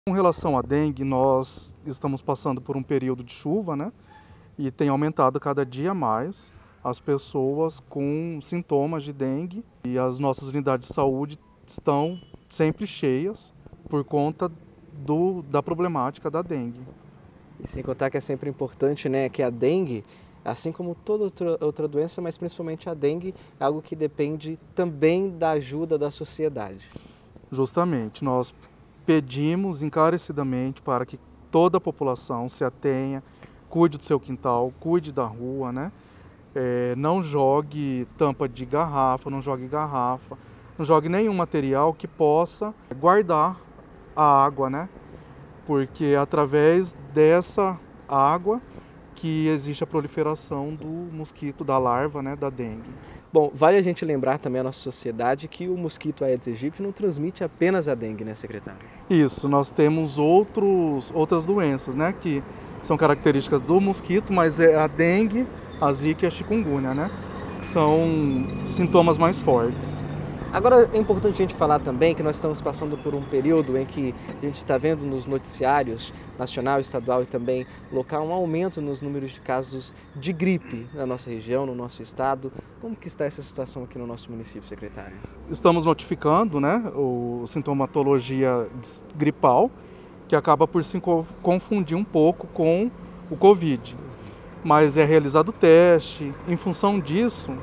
Com relação à dengue, nós estamos passando por um período de chuva, né? E tem aumentado cada dia mais as pessoas com sintomas de dengue e as nossas unidades de saúde estão sempre cheias por conta da problemática da dengue. E sem contar que é sempre importante, né, que a dengue, assim como toda outra doença, mas principalmente a dengue, é algo que depende também da ajuda da sociedade. Justamente, nós pedimos encarecidamente para que toda a população se atenha, cuide do seu quintal, cuide da rua, né? Não jogue tampa de garrafa, não jogue nenhum material que possa guardar a água, né? Porque é através dessa água que existe a proliferação do mosquito, da larva, né, da dengue. Bom, vale a gente lembrar também a nossa sociedade que o mosquito Aedes aegypti não transmite apenas a dengue, né, secretário? Isso, nós temos outras doenças, né, que são características do mosquito, mas é a dengue, a zika e a chikungunya, né, que são sintomas mais fortes. Agora é importante a gente falar também que nós estamos passando por um período em que a gente está vendo nos noticiários nacional, estadual e também local um aumento nos números de casos de gripe na nossa região, no nosso estado. Como que está essa situação aqui no nosso município, secretário? Estamos notificando, né, a sintomatologia gripal, que acaba por se confundir um pouco com o Covid. Mas é realizado teste. Em função disso,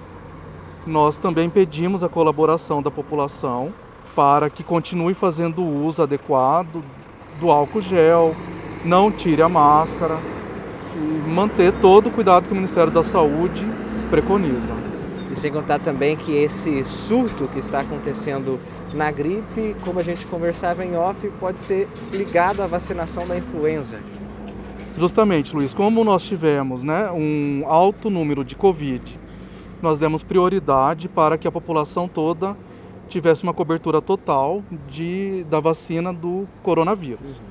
nós também pedimos a colaboração da população para que continue fazendo o uso adequado do álcool gel, não tire a máscara e manter todo o cuidado que o Ministério da Saúde preconiza. E sem contar também que esse surto que está acontecendo na gripe, como a gente conversava em off, pode ser ligado à vacinação da influenza. Justamente, Luiz, como nós tivemos, né, um alto número de Covid, nós demos prioridade para que a população toda tivesse uma cobertura total da vacina do coronavírus.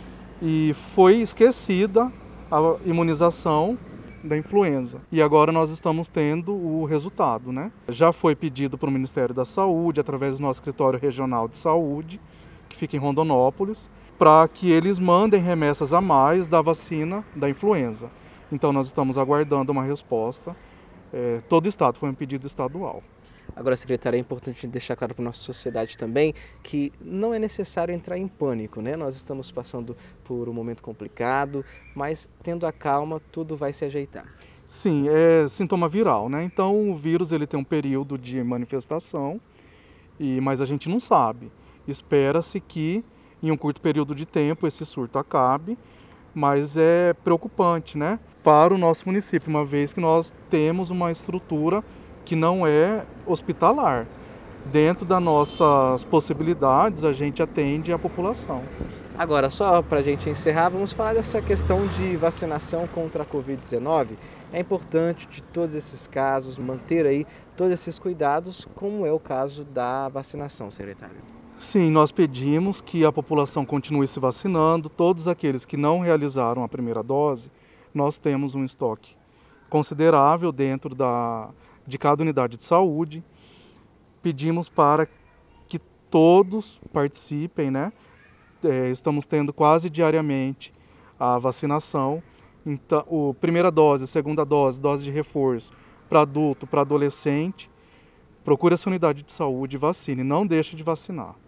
E foi esquecida a imunização da influenza. E agora nós estamos tendo o resultado, né? Já foi pedido para o Ministério da Saúde, através do nosso escritório regional de saúde, que fica em Rondonópolis, para que eles mandem remessas a mais da vacina da influenza. Então nós estamos aguardando uma resposta. Todo o estado, foi um pedido estadual. Agora, secretário, é importante deixar claro para a nossa sociedade também que não é necessário entrar em pânico, né? Nós estamos passando por um momento complicado, mas tendo a calma, tudo vai se ajeitar. Sim, é sintoma viral, né? Então o vírus ele tem um período de manifestação, mas a gente não sabe. Espera-se que em um curto período de tempo esse surto acabe, mas é preocupante, né, para o nosso município, uma vez que nós temos uma estrutura que não é hospitalar. Dentro das nossas possibilidades, a gente atende a população. Agora, só para a gente encerrar, vamos falar dessa questão de vacinação contra a Covid-19. É importante, de todos esses casos, manter aí todos esses cuidados, como é o caso da vacinação, secretário. Sim, nós pedimos que a população continue se vacinando. Todos aqueles que não realizaram a primeira dose, nós temos um estoque considerável dentro de cada unidade de saúde. Pedimos para que todos participem, né? Estamos tendo quase diariamente a vacinação. Então, primeira dose, segunda dose, dose de reforço para adulto, para adolescente. Procure a sua unidade de saúde e vacine, não deixe de vacinar.